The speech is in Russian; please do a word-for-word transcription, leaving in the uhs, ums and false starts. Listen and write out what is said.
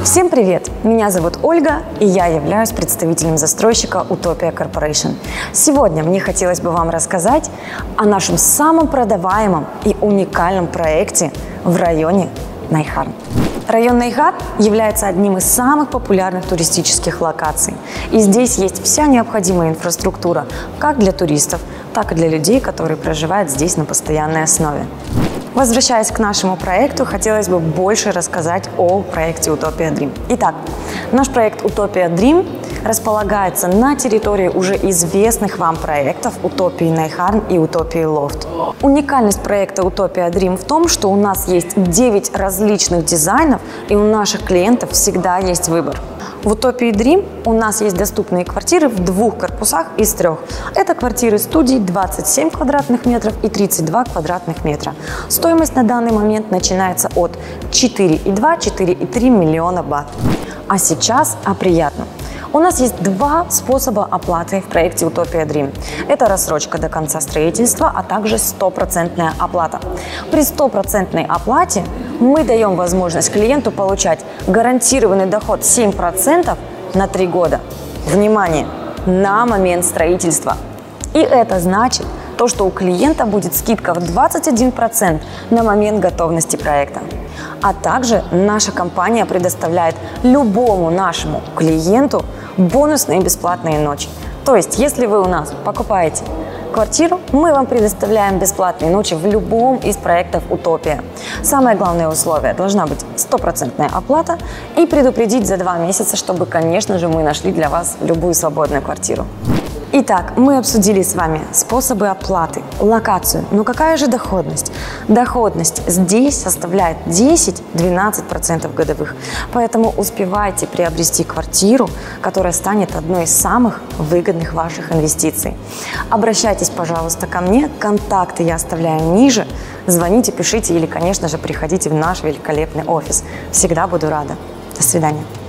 Всем привет! Меня зовут Ольга, и я являюсь представителем застройщика Utopia Corporation. Сегодня мне хотелось бы вам рассказать о нашем самом продаваемом и уникальном проекте в районе Найхарн. Район Найхарн является одним из самых популярных туристических локаций. И здесь есть вся необходимая инфраструктура как для туристов, так и для людей, которые проживают здесь на постоянной основе. Возвращаясь к нашему проекту, хотелось бы больше рассказать о проекте Utopia Dream. Итак, наш проект Utopia Dream располагается на территории уже известных вам проектов Utopia Найхарн и Utopia Loft. Уникальность проекта Utopia Dream в том, что у нас есть девять различных дизайнов, и у наших клиентов всегда есть выбор. В Utopia Dream у нас есть доступные квартиры в двух корпусах из трех. Это квартиры студий двадцать семь квадратных метров и тридцать два квадратных метра. Стоимость на данный момент начинается от четыре и два — четыре и три миллиона бат. А сейчас о приятном. У нас есть два способа оплаты в проекте Utopia Dream. Это рассрочка до конца строительства, а также стопроцентная оплата. При стопроцентной оплате мы даем возможность клиенту получать гарантированный доход семь процентов на три года. Внимание! На момент строительства. И это значит, то, что у клиента будет скидка в двадцать один процент на момент готовности проекта. А также наша компания предоставляет любому нашему клиенту бонусные бесплатные ночи. То есть, если вы у нас покупаете квартиру, мы вам предоставляем бесплатные ночи в любом из проектов Utopia. Самое главное условие – должна быть стопроцентная оплата и предупредить за два месяца, чтобы, конечно же, мы нашли для вас любую свободную квартиру. Итак, мы обсудили с вами способы оплаты, локацию. Но какая же доходность? Доходность здесь составляет десять-двенадцать процентов годовых. Поэтому успевайте приобрести квартиру, которая станет одной из самых выгодных ваших инвестиций. Обращайтесь, пожалуйста, ко мне. Контакты я оставляю ниже. Звоните, пишите или, конечно же, приходите в наш великолепный офис. Всегда буду рада. До свидания.